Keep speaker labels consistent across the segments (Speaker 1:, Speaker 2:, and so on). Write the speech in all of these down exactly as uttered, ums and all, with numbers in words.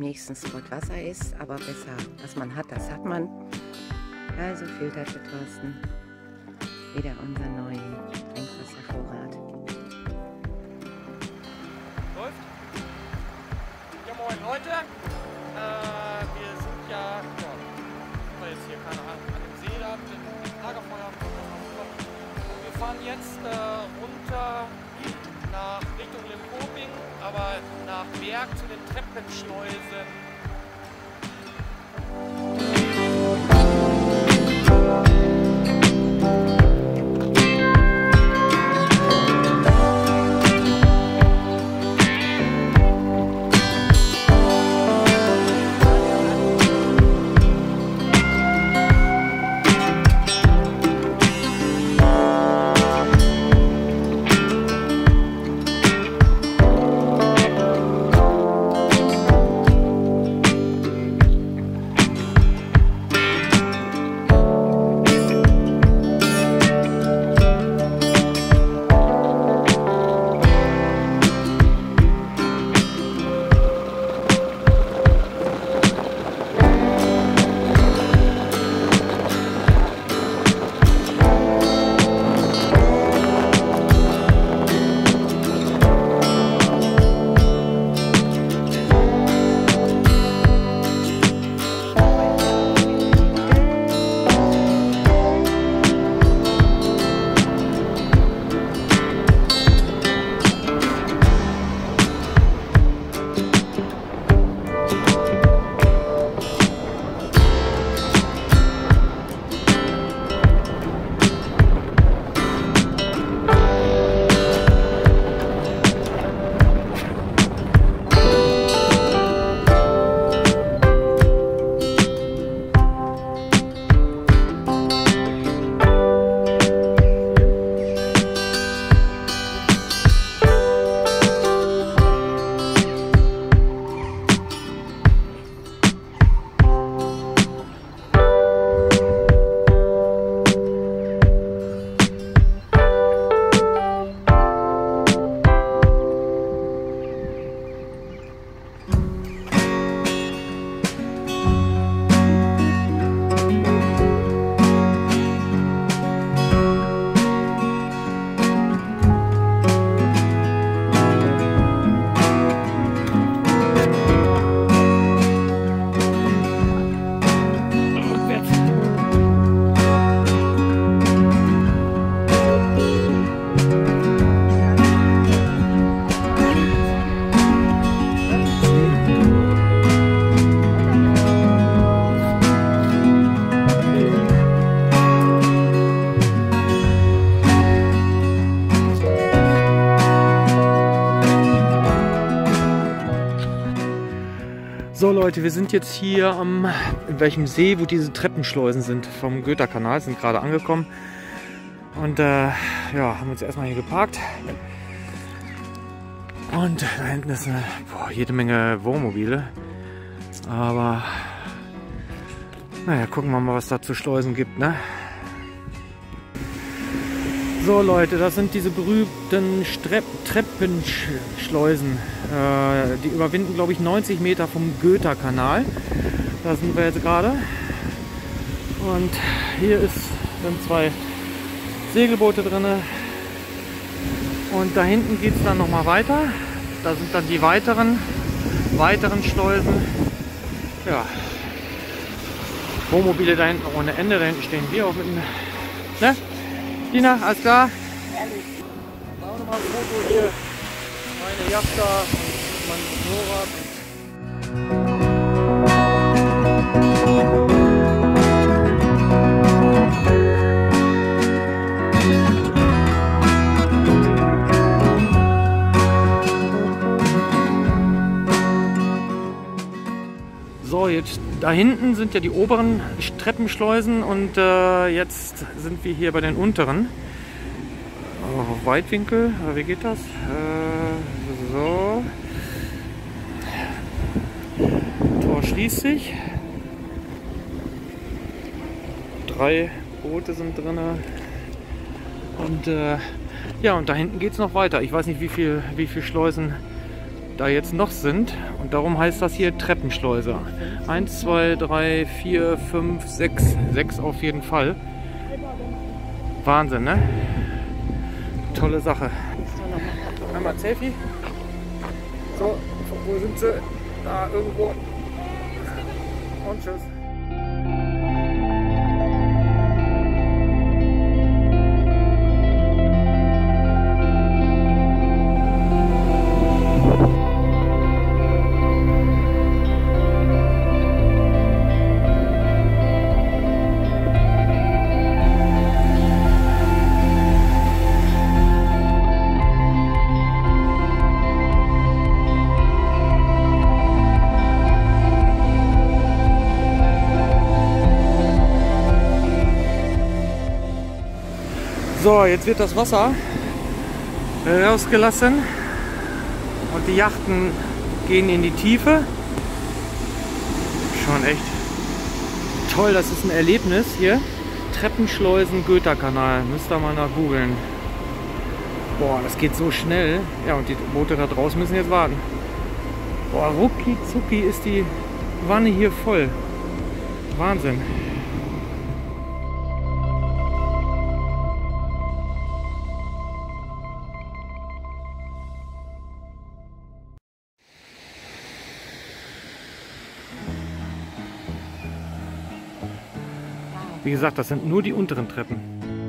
Speaker 1: nächsten Spot Wasser ist, aber besser, was man hat, das hat man. Also filterte Thorsten wieder unseren neuen Trinkwasservorrat.
Speaker 2: Läuft? Ja, moin Leute. Äh, wir sind ja, ja, sind wir jetzt hier, keine Ahnung, an dem See da mit dem Lagerfeuer. Wir fahren jetzt äh, runter nach Richtung Limpoping, aber nach Berg zu den Treppenschleusen.
Speaker 3: So Leute, wir sind jetzt hier am, in welchem See, wo diese Treppenschleusen sind vom Göta-Kanal, sind gerade angekommen. Und äh, ja, haben uns erstmal hier geparkt. Und da hinten ist eine, boah, jede Menge Wohnmobile. Aber naja, gucken wir mal, was da zu Schleusen gibt, ne? So Leute, das sind diese berühmten Strepp Treppenschleusen. Äh, die überwinden, glaube ich, neunzig Meter vom Göta-Kanal. Da sind wir jetzt gerade. Und hier ist, sind zwei Segelboote drin. Und da hinten geht es dann nochmal weiter. Da sind dann die weiteren, weiteren Schleusen. Ja. Wohnmobile da hinten ohne Ende. Da hinten stehen wir auch mit einem. Ne? Tina, alles klar?
Speaker 1: Ehrlich.
Speaker 3: Machen wir mal ein Foto hier. Meine Yacht da und mein Motorrad. So, jetzt da hinten sind ja die oberen Treppenschleusen und äh, jetzt sind wir hier bei den unteren. Oh, Weitwinkel, wie geht das? Äh, so. Tor schließt sich. Drei Boote sind drin. Und äh, ja, und da hinten geht es noch weiter. Ich weiß nicht, wie viel, wie viel Schleusen da jetzt noch sind. Und darum heißt das hier Treppenschleuse. eins, zwei, drei, vier, fünf, sechs. sechs auf jeden Fall. Wahnsinn, ne? Tolle Sache. Einmal ein Selfie. So, wo sind sie? Da irgendwo. Und tschüss. So, jetzt wird das Wasser rausgelassen und die Yachten gehen in die Tiefe. Schon echt toll, das ist ein Erlebnis hier. Treppenschleusen Göta-Kanal, müsst ihr mal nach googeln. Boah, das geht so schnell. Ja, und die Boote da draußen müssen jetzt warten. Boah, rucki zucki ist die Wanne hier voll. Wahnsinn. Wie gesagt, das sind nur die unteren Treppen.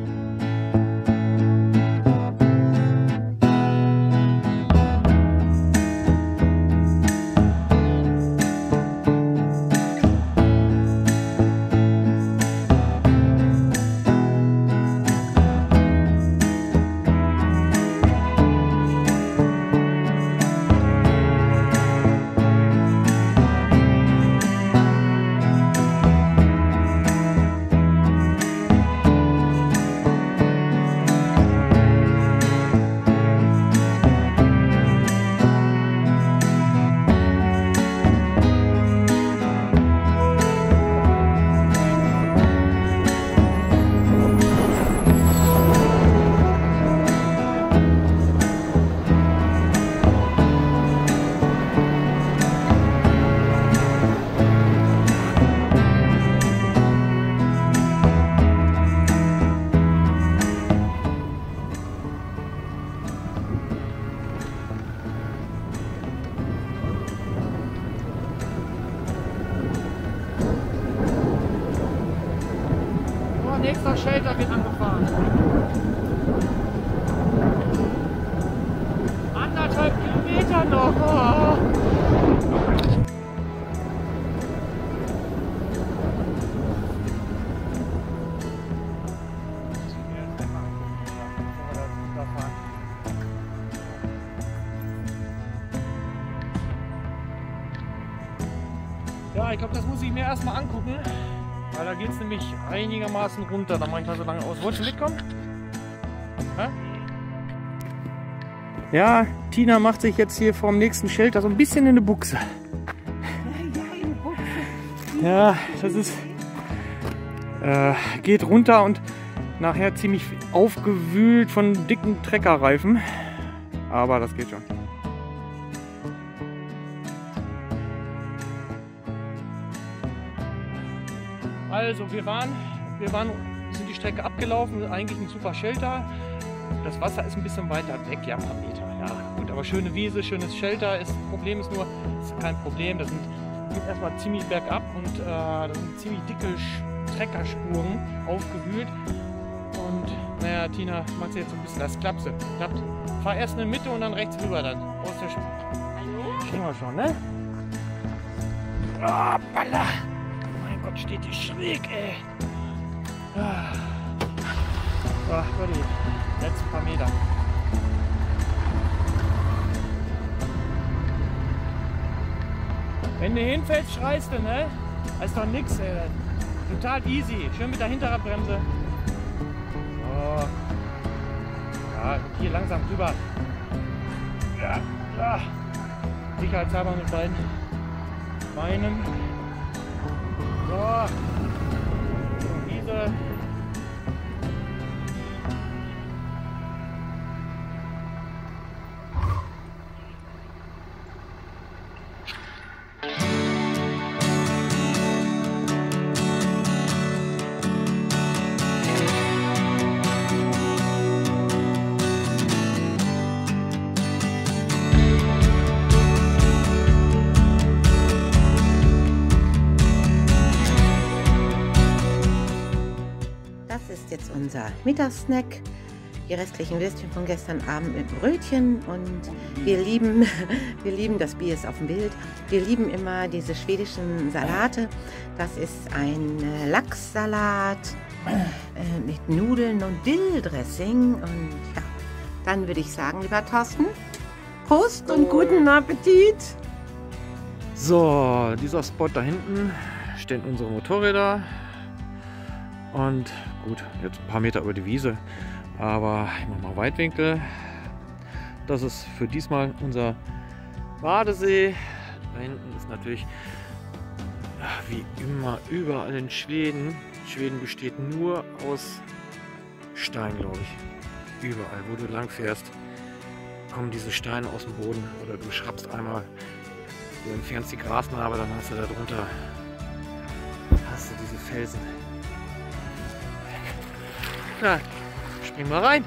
Speaker 3: Nächster Shelter wird angefahren. Anderthalb Kilometer noch. Oh. Ja, ich glaube, das muss ich mir erstmal angucken. Weil da geht es nämlich einigermaßen runter. Da mache ich mal so lange aus. Wolltest du mitkommen? Hä? Ja, Tina macht sich jetzt hier vom nächsten Shelter so ein bisschen in eine Buchse. Ja, das ist... Äh, geht runter und nachher ziemlich aufgewühlt von dicken Treckerreifen. Aber das geht schon. Also wir waren, wir waren, sind die Strecke abgelaufen, eigentlich ein super Shelter. Das Wasser ist ein bisschen weiter weg, ja, ein paar Meter. Ja, gut, aber schöne Wiese, schönes Shelter. Das Problem ist nur, das ist kein Problem. Das sind, geht erstmal ziemlich bergab und äh, das sind ziemlich dicke Treckerspuren aufgewühlt. Und naja, Tina macht sie jetzt so ein bisschen, das klappt. klappt. Fahr erst in der Mitte und dann rechts rüber dann. Aus der Spur. Kriegen wir schon, ne? Oh, Balla! Gott, steht die schräg, ey. Ah. So, die letzten paar Meter. Wenn du hinfällst, schreist du, ne? Das ist doch nix, ey. Total easy. Schön mit der Hinterradbremse. So. Ja, hier langsam drüber. Ja, ja. Sicherheitshalber mit beiden Beinen. So. Diese.
Speaker 1: Mittagssnack. Die restlichen Würstchen von gestern Abend mit Brötchen und wir lieben, wir lieben, das Bier ist auf dem Bild, wir lieben immer diese schwedischen Salate. Das ist ein Lachssalat äh, mit Nudeln und Dilldressing und ja, dann würde ich sagen, lieber Thorsten, Prost und guten Appetit!
Speaker 3: So, dieser Spot da hinten stehen unsere Motorräder und gut, jetzt ein paar Meter über die Wiese. Aber ich mache mal Weitwinkel. Das ist für diesmal unser Badesee. Da hinten ist natürlich wie immer überall in Schweden. Schweden besteht nur aus Stein, glaube ich. Überall, wo du lang fährst, kommen diese Steine aus dem Boden. Oder du schraubst einmal, du entfernst die Grasnarbe, dann hast du da drunter hast du diese Felsen. Na, spring mal rein.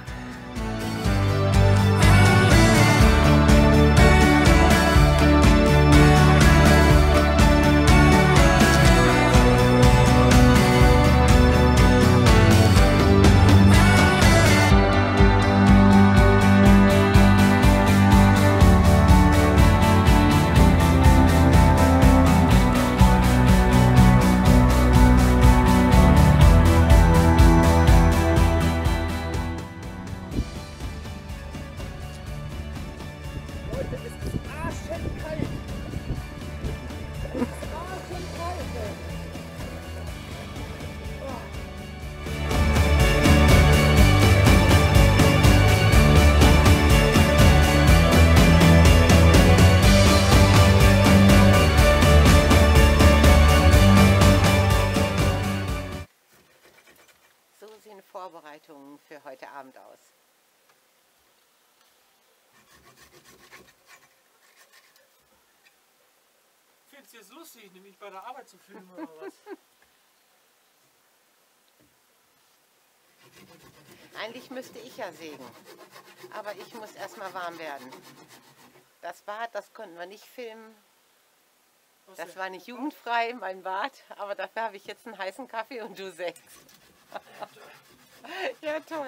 Speaker 1: Vorbereitungen für heute Abend aus.
Speaker 2: Findest du es lustig, nämlich bei der Arbeit zu filmen oder was?
Speaker 1: Eigentlich müsste ich ja sägen, aber ich muss erstmal warm werden. Das Bad, das konnten wir nicht filmen. Das war nicht jugendfrei, mein Bad, aber dafür habe ich jetzt einen heißen Kaffee und du sägst. Ja, toll.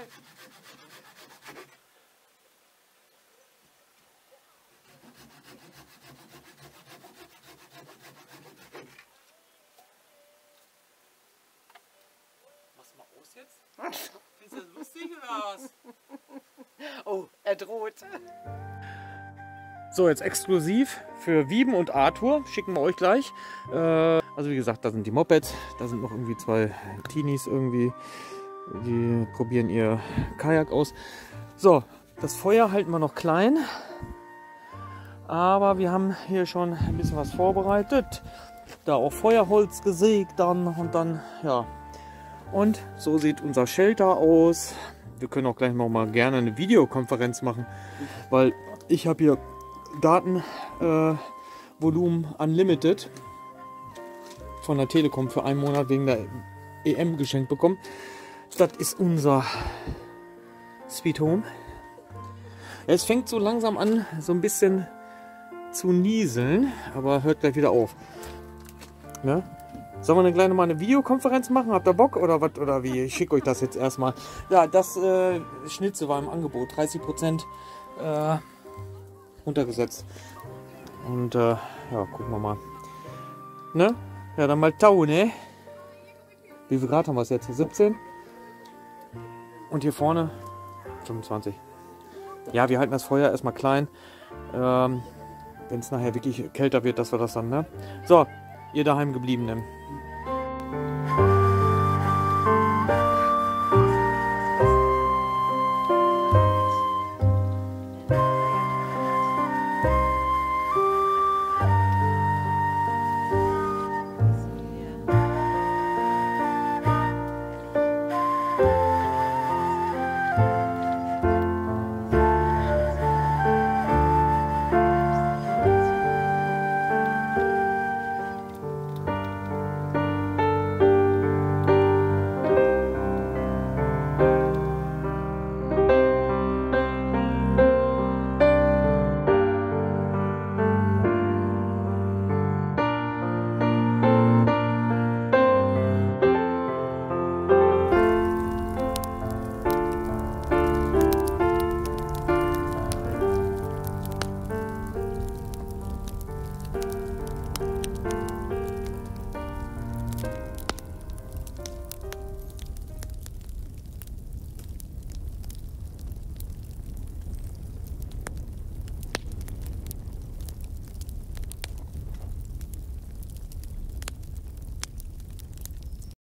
Speaker 2: Mach's mal aus jetzt? Findest du das lustig oder was?
Speaker 1: Oh, er droht.
Speaker 3: So, jetzt exklusiv für Wieben und Arthur, schicken wir euch gleich. Äh, also wie gesagt, da sind die Mopeds, da sind noch irgendwie zwei Teenies irgendwie, die probieren ihr Kajak aus. So, das Feuer halten wir noch klein, aber wir haben hier schon ein bisschen was vorbereitet. Da auch Feuerholz gesägt dann und dann, ja. Und so sieht unser Shelter aus. Wir können auch gleich noch mal gerne eine Videokonferenz machen, weil ich habe hier Datenvolumen äh, Unlimited von der Telekom für einen Monat wegen der E M geschenkt bekommen. Das ist unser Sweet Home. Es fängt so langsam an, so ein bisschen zu nieseln, aber hört gleich wieder auf. Ja? Sollen wir eine kleine mal eine Videokonferenz machen? Habt ihr Bock oder was oder wie? Ich schicke euch das jetzt erstmal. Ja, das äh, Schnitzel war im Angebot, dreißig Prozent äh, runtergesetzt. Und äh, ja, gucken wir mal. Ne? Ja, dann mal Tau, ne? Wie viel Grad haben wir es jetzt? siebzehn? Und hier vorne fünfundzwanzig. Ja, wir halten das Feuer erstmal klein. Ähm, wenn es nachher wirklich kälter wird, dass wir das dann, ne? So, ihr daheim Gebliebenen.